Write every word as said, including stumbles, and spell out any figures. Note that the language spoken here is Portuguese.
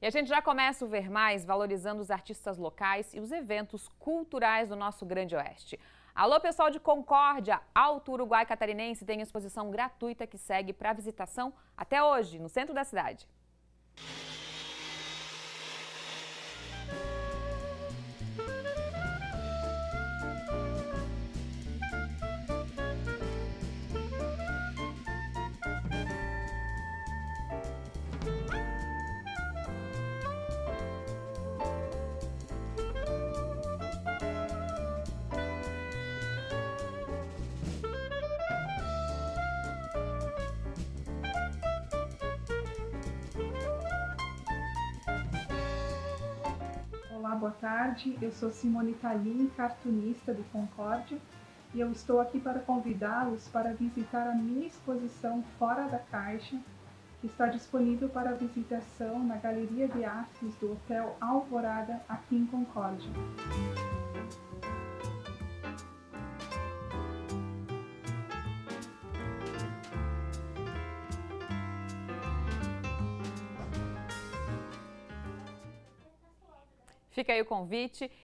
E a gente já começa o Ver Mais valorizando os artistas locais e os eventos culturais do nosso Grande Oeste. Alô, pessoal de Concórdia, Alto Uruguai Catarinense tem exposição gratuita que segue para visitação até hoje, no centro da cidade. Olá, boa tarde. Eu sou Simone Talim, cartunista do Concórdia, e eu estou aqui para convidá-los para visitar a minha exposição Fora da Caixa, que está disponível para visitação na Galeria de Artes do Hotel Alvorada, aqui em Concórdia. Fica aí o convite.